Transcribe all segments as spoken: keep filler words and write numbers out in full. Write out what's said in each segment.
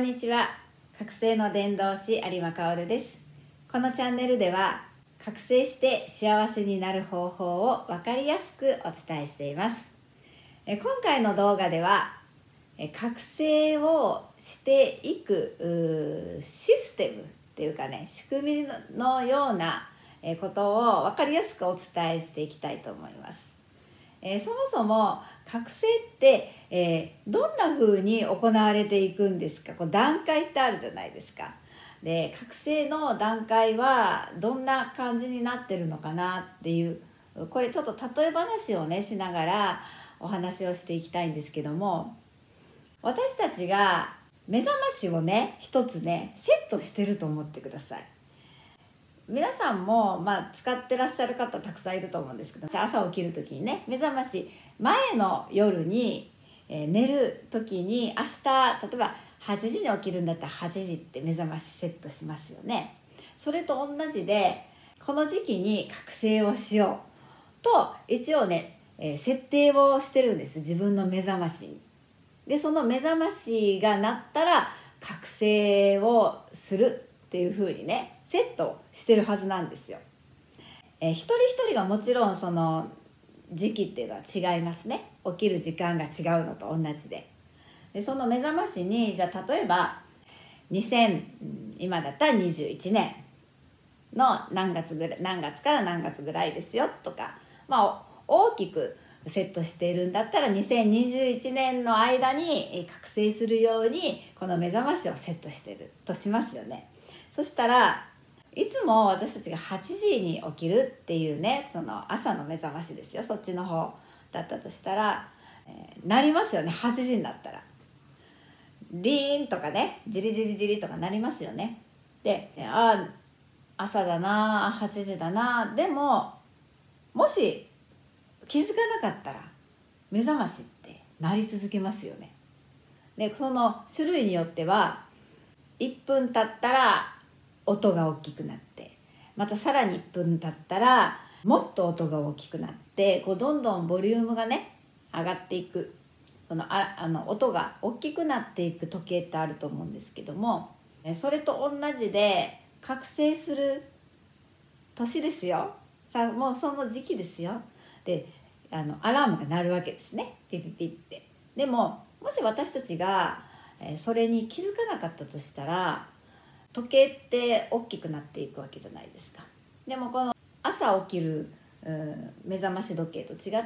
んにちは。覚醒の伝道師有馬薫です。このチャンネルでは覚醒して幸せになる方法を分かりやすくお伝えしています。今回の動画では覚醒をしていくシステムっていうかね、仕組みのようなことを分かりやすくお伝えしていきたいと思います。えー、そもそも覚醒って、えー、どんな風に行われていくんですか。こう段階ってあるじゃないですか。で、覚醒の段階はどんな感じになってるのかなっていう、これちょっと例え話をねしながらお話をしていきたいんですけども、私たちが目覚ましをね一つねセットしてると思ってください。皆さんも、まあ、使ってらっしゃる方たくさんいると思うんですけど、朝起きる時にね、目覚まし前の夜に、えー、寝る時に明日例えばはちじに起きるんだったらはちじって目覚ましセットしますよね。それと同じでこの時期に覚醒をしようと一応ね、えー、設定をしてるんです、自分の目覚ましに。でその目覚ましが鳴ったら覚醒をするっていう風にねセットしてるはずなんですよ。えー、一人一人がもちろんその時期っていうのは違いますね。起きる時間が違うのと同じで。でその目覚ましにじゃあ例えばにせん今だったらにじゅういちねんの何月ぐらい何月から何月ぐらいですよとか、まあ大きくセットしているんだったらにせんにじゅういちねんの間に覚醒するようにこの目覚ましをセットしているとしますよね。そしたらいつも私たちがはちじに起きるっていうね、その朝の目覚ましですよ、そっちの方だったとしたら、えー、なりますよね。はちじになったらリーンとかね、ジリジリジリとかなりますよね。で、ああ朝だな、はちじだな。でももし気づかなかったら目覚ましって鳴り続けますよね。でその種類によってはいっぷん経ったら音が大きくなって、またさらにいっぷん経ったらもっと音が大きくなって、こうどんどんボリュームがね上がっていく、そのああの音が大きくなっていく時計ってあると思うんですけども、それと同じで覚醒する年ですよ。さもうその時期ですよ。であのアラームが鳴るわけですね、ピピピって。でももし私たちがえそれに気づかなかったとしたら時計って大きくなっていくわけじゃないですか。でもこの朝起きる、うん、目覚まし時計と違って、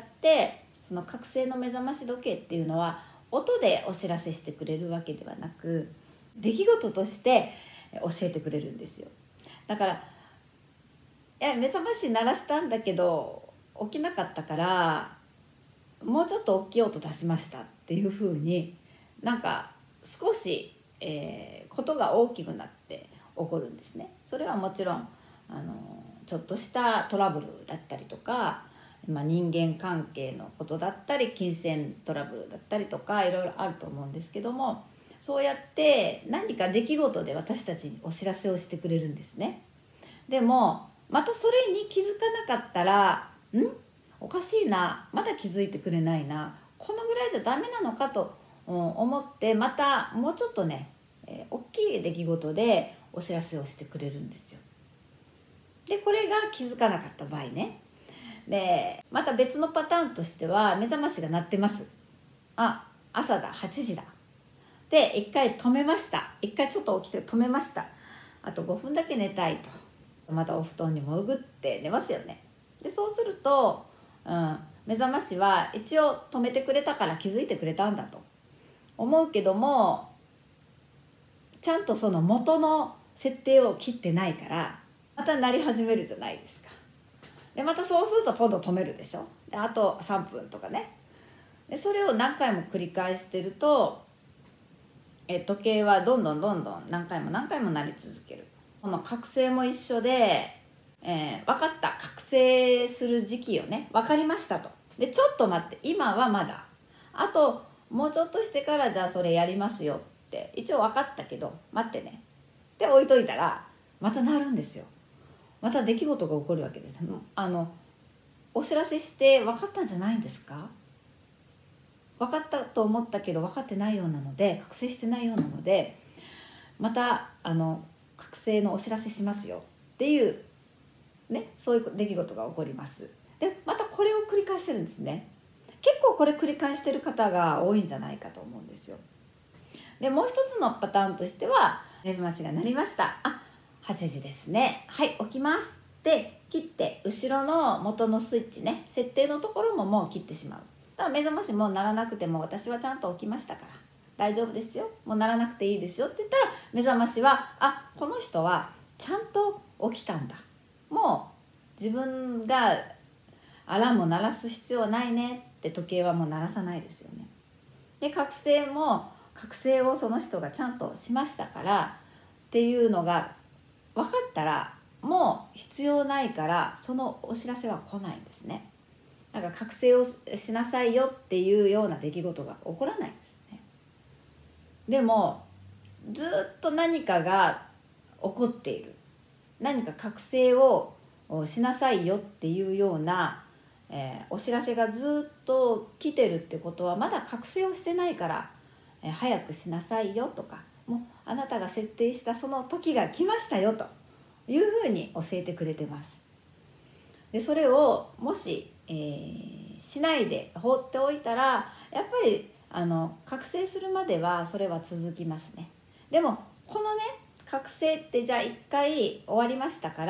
その覚醒の目覚まし時計っていうのは音でお知らせしてくれるわけではなく、出来事として教えてくれるんですよ。だからいや目覚まし鳴らしたんだけど起きなかったからもうちょっと大きい音出しましたっていう風になんか少し、えー、ことが大きくなって起こるんですね。それはもちろんあのちょっとしたトラブルだったりとか、まあ、人間関係のことだったり金銭トラブルだったりとかいろいろあると思うんですけども、そうやって何か出来事で私たちにお知らせをしてくれるんですね。でもまたそれに気づかなかったらんおかしいな、まだ気づいてくれないな、このぐらいじゃダメなのかと思ってまたもうちょっとね、えー、大きい出来事でお知らせをしてくれるんですよ。でこれが気づかなかった場合ね。でまた別のパターンとしては目覚ましが鳴ってます。あ、朝だ、はちじだ。で一回止めました。一回ちょっと起きて止めました。あとごふんだけ寝たいと。またお布団にもぐって寝ますよね。でそうすると、うん、目覚ましは一応止めてくれたから気づいてくれたんだと思うけども、ちゃんとその元の設定を切ってないからまた鳴り始めるじゃないですか。でまたそうすると今度止めるでしょ。であとさんぷんとかね。でそれを何回も繰り返してるとえ時計はどんどんどんどん何回も何回も鳴り続ける。この覚醒も一緒で、えー、分かった、覚醒する時期をね分かりましたと。でちょっと待って、今はまだあともうちょっとしてからじゃあそれやりますよって一応分かったけど待ってねって置いといたらまた鳴るんですよ。また出来事が起こるわけです。あのお知らせして分かったんじゃないんですか。分かったと思ったけど分かってないようなので、覚醒してないようなのでまたあの覚醒のお知らせしますよっていう、ね、そういう出来事が起こります。でまたこれを繰り返してるんですね。結構これ繰り返してる方が多いんじゃないかと思うんですよ。でもう一つのパターンとしては、目覚ましが鳴りました、あ、はちじですね、はい起きますって切って、後ろの元のスイッチね、設定のところももう切ってしまう。だから目覚ましもう鳴らなくても、私はちゃんと起きましたから大丈夫ですよ、もう鳴らなくていいですよって言ったら、目覚ましは、あ、この人はちゃんと起きたんだ、もう自分がアラームを鳴らす必要はないねって時計はもう鳴らさないですよね。で覚醒も覚醒をその人がちゃんとしましたからっていうのが分かったら、もう必要ないからそのお知らせは来ないんですね。だから覚醒をしなさいよっていうような出来事が起こらないんですね。でもずっと何かが起こっている、何か覚醒をしなさいよっていうような、えー、お知らせがずっと来てるってことは、まだ覚醒をしてないから、えー、早くしなさいよとか、もうあなたが設定したその時が来ましたよというふうに教えてくれてます。でそれをもし、えー、しないで放っておいたら、やっぱりあの覚醒するまではそれは続きますね。でもこのね、覚醒ってじゃあいっかい終わりましたから、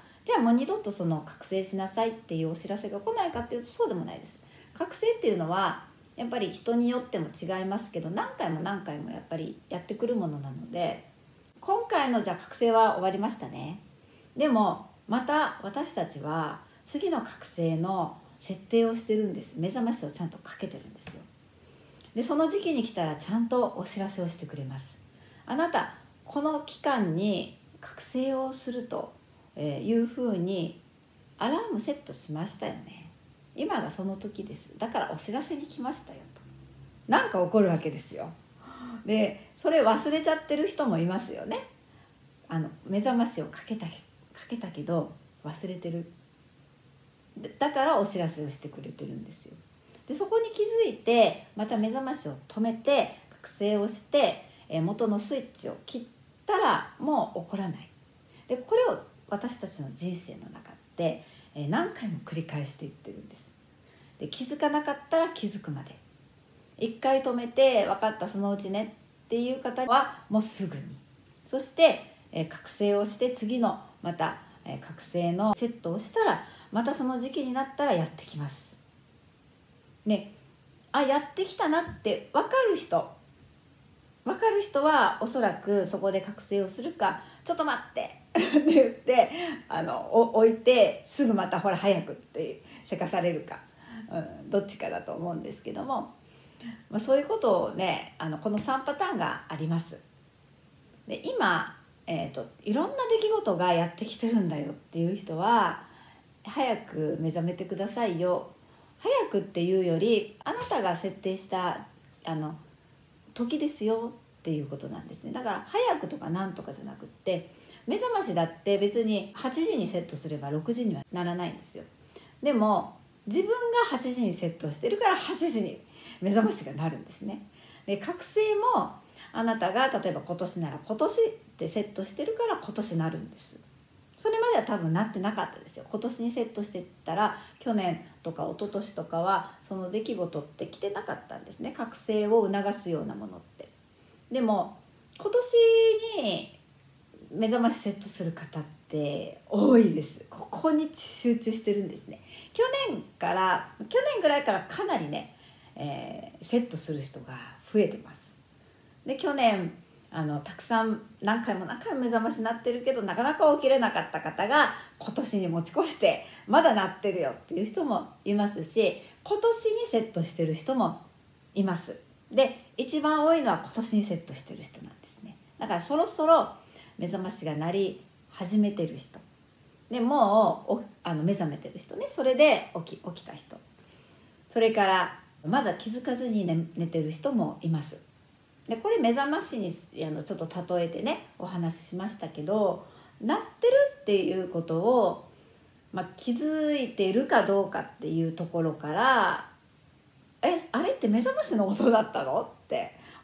じゃあもう二度とその覚醒しなさいっていうお知らせが来ないかっていうと、そうでもないです。覚醒っていうのはやっぱり人によっても違いますけど、何回も何回もやっぱりやってくるものなので、今回のじゃあ覚醒は終わりましたね。でもまた私たちは次の覚醒の設定をしてるんです。目覚ましをちゃんとかけてるんですよ。でその時期に来たらちゃんとお知らせをしてくれます。あなたこの期間に覚醒をするというふうにアラームセットしましたよね。今がその時です。だからお知らせに来ましたよと、なんか起こるわけですよ。でそれ忘れちゃってる人もいますよね。あの目覚ましをかけたかけたけど忘れてる、だからお知らせをしてくれてるんですよ。でそこに気づいて、また目覚ましを止めて覚醒をして、え元のスイッチを切ったらもう起こらない。でこれを私たちの人生の中で、え何回も繰り返していってるんです。で気づかなかったら気づくまで、一回止めて分かったそのうちねっていう方はもうすぐに、そして、え覚醒をして次のまた、え覚醒のセットをしたら、またその時期になったらやってきますね。あ、やってきたなって分かる人分かる人はおそらくそこで覚醒をするか、ちょっと待ってって言ってあの置いてすぐまたほら早くってせかされるか、うん、どっちかだと思うんですけども、まあ、そういうことをね、あのこのさんパターンがあります。で今、えーと、いろんな出来事がやってきてるんだよっていう人は、早く目覚めてくださいよ。早くっていうより、あなたが設定したあの時ですよっていうことなんですね。だから早くとかなんとかじゃなくって、目覚ましだって別にはちじにセットすればろくじにはならないんですよ。でも自分がはちじにセットしてるからはちじに目覚ましがなるんですね。で覚醒もあなたが例えば今年なら今年ってセットしてるから今年なるんです。それまでは多分なってなかったですよ。今年にセットしてたら去年とか一昨年とかはその出来事って来てなかったんですね。覚醒を促すようなものって。でも今年に目覚ましセットする方って多いです。ここに集中してるんですね。去年から去年ぐらいからかなりね、えー、セットする人が増えてます。で去年あのたくさん何回も何回も目覚ましなってるけどなかなか起きれなかった方が今年に持ち越してまだなってるよっていう人もいますし、今年にセットしてる人もいます。で一番多いのは今年にセットしてる人なんですね。だからそろそろ目覚ましが鳴り始めてる人で、もうあの目覚めてる人ね、それで起き、起きた人、それからまだ気づかずに 寝, 寝てる人もいます。でこれ目覚ましにあのちょっと例えてねお話ししましたけど、鳴ってるっていうことを、まあ、気づいているかどうかっていうところから、えあれって目覚ましの音だったのって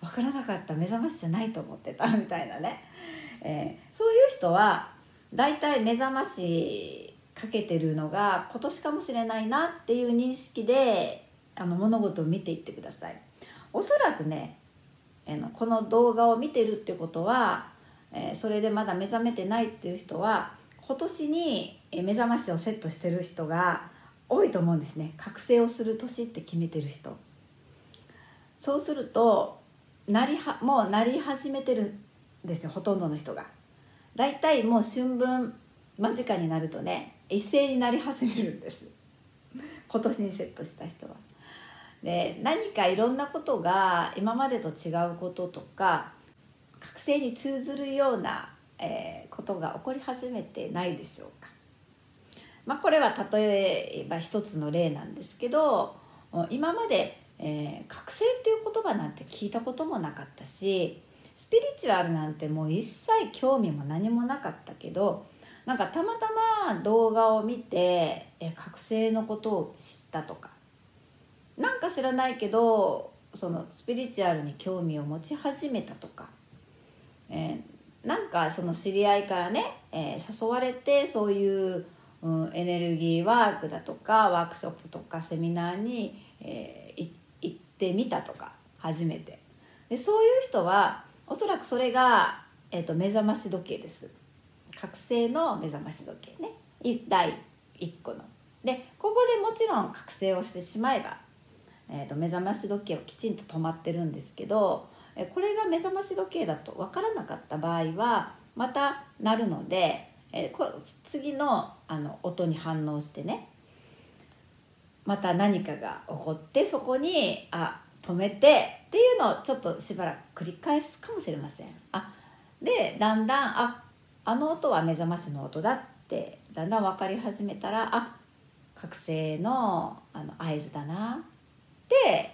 分からなかった、目覚ましじゃないと思ってたみたいなね、えー、そういう人はだいたい目覚ましかけてるのが今年かもしれないなっていう認識であの物事を見ていってください。おそらくね、えー、この動画を見てるってことは、えー、それでまだ目覚めてないっていう人は今年に目覚ましをセットしてる人が多いと思うんですね。覚醒をする年って決めてる人。そうするとなりはもうなり始めてるんですよ、ほとんどの人が。だいたいもう春分間近になるとね、一斉になり始めるんです、今年にセットした人は。で、何かいろんなことが今までと違うこととか覚醒に通ずるような、えー、ことが起こり始めてないでしょうか。まあ、これは例えば一つの例なんですけど、今まで、えー、覚醒っていう言葉なんて聞いたこともなかったし、スピリチュアルなんてもう一切興味も何もなかったけど、なんかたまたま動画を見てえ覚醒のことを知ったとか、なんか知らないけどそのスピリチュアルに興味を持ち始めたとか、えー、なんかその知り合いからね、えー、誘われてそういう、うん、エネルギーワークだとかワークショップとかセミナーに、えー、行ってみたとか、初めてで、そういう人はおそらくそれが、えーと、目覚まし時計です。覚醒の目覚まし時計ね、だいいっこの。で、ここでもちろん覚醒をしてしまえば、えーと、目覚まし時計はきちんと止まってるんですけど、これが目覚まし時計だと分からなかった場合はまた鳴るので、えー、次 の, あの音に反応してね、また何かが起こって、そこにあ止めてっていうのをちょっとしばらく繰り返すかもしれません。あでだんだんああの音は目覚ましの音だってだんだん分かり始めたら、あ覚醒 の, あの合図だなって、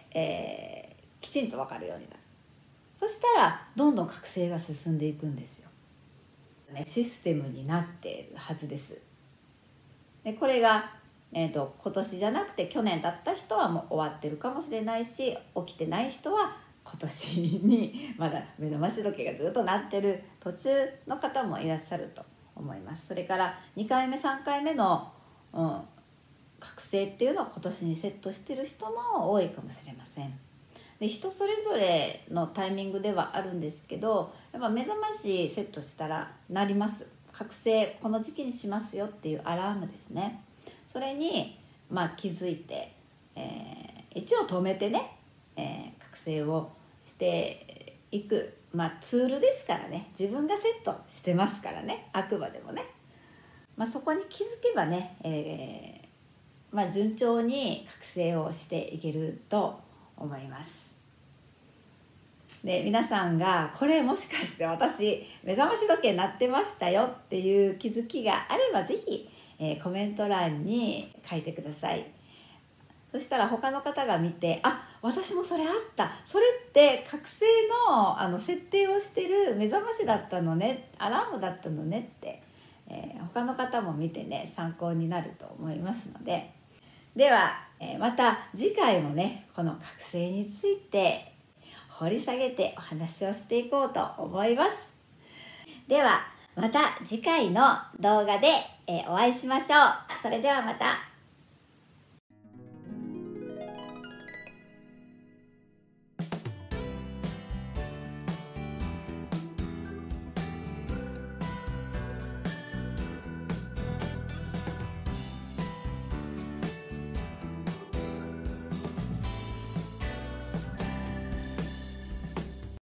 えー、きちんと分かるようになる。そしたらどんどん覚醒が進んでいくんですよ、ね、システムになっているはずです。でこれが、えーと、今年じゃなくて去年だった人はもう終わってるかもしれないし、起きてない人は今年にまだ目覚まし時計がずっと鳴ってる途中の方もいらっしゃると思います。それからにかいめさんかいめの、うん、覚醒っていうのを今年にセットしてる人も多いかもしれません。で人それぞれのタイミングではあるんですけど、やっぱ目覚ましセットしたら鳴ります。覚醒この時期にしますよっていうアラームですね。それに、まあ、気づいて、えー、一応止めてね、えー、覚醒をしていく、まあ、ツールですからね、自分がセットしてますからね、あくまでもね、まあ、そこに気づけばね、えーまあ、順調に覚醒をしていけると思います。で皆さんがこれもしかして私目覚まし時計鳴ってましたよっていう気づきがあれば、ぜひ、えー、コメント欄に書いてください。そしたら他の方が見て、あ私もそれあった、それって覚醒 の, あの設定をしてる目覚ましだったのね、アラームだったのねって、えー、他の方も見てね参考になると思いますので。では、えー、また次回もねこの覚醒について掘り下げてお話をしていこうと思います。ではまた次回の動画で、えー、お会いしましょう。それではまた。